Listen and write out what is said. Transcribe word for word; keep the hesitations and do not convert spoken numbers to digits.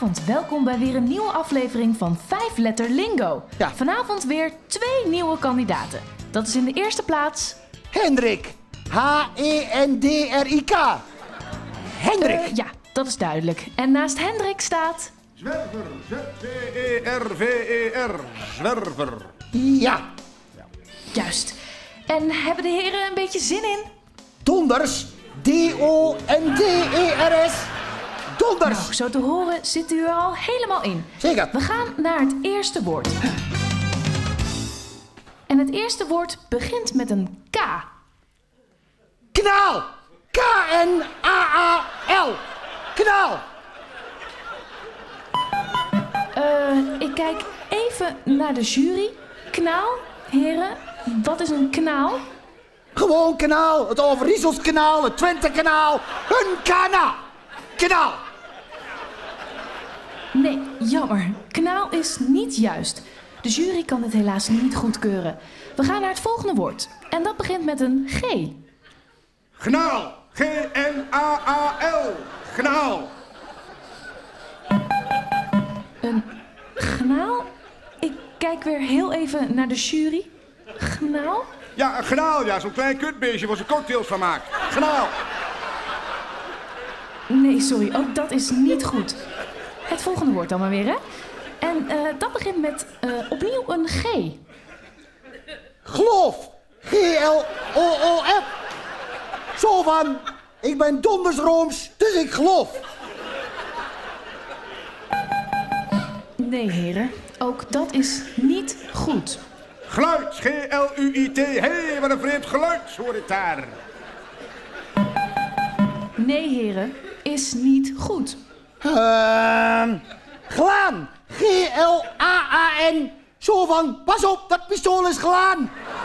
Goedenavond, welkom bij weer een nieuwe aflevering van vijf letter Lingo. Ja. Vanavond weer twee nieuwe kandidaten. Dat is in de eerste plaats... Hendrik. H E N D R I K. Hendrik. Uh, ja, dat is duidelijk. En naast Hendrik staat... Zwerver. Z W E R V E R. Zwerver. Ja. Juist. En hebben de heren een beetje zin in? Donders. D O N D E R S. Donders. Nou, zo te horen zit u er al helemaal in. Zeker. We gaan naar het eerste woord. En het eerste woord begint met een K. Kanaal. K N A A L. Kanaal. Uh, ik kijk even naar de jury. Kanaal, heren, wat is een kanaal? Gewoon kanaal. Het Overijsselskanaal, het Twentekanaal. Een kanaal. Kanaal. Nee, jammer. Kanaal is niet juist. De jury kan dit helaas niet goedkeuren. We gaan naar het volgende woord. En dat begint met een G. Gnaal. G N A A L. Gnaal. Een gnaal? Ik kijk weer heel even naar de jury. Gnaal? Ja, een gnaal, ja. Zo'n klein kutbeestje waar ze cocktails van maakt. Gnaal. Nee, sorry. Ook dat is niet goed. Het volgende woord dan maar weer, hè? En uh, dat begint met uh, opnieuw een G. Geloof. G L O O F. Zo van, ik ben donders Rooms, dus ik geloof. Nee, heren. Ook dat is niet goed. Geluid. G L U I T. Hé, hey, wat een vreemd geluid, hoor ik daar. Nee, heren. Is niet goed. Ehm, glaan. G L A A N. Zo van, pas op, dat pistool is glaan.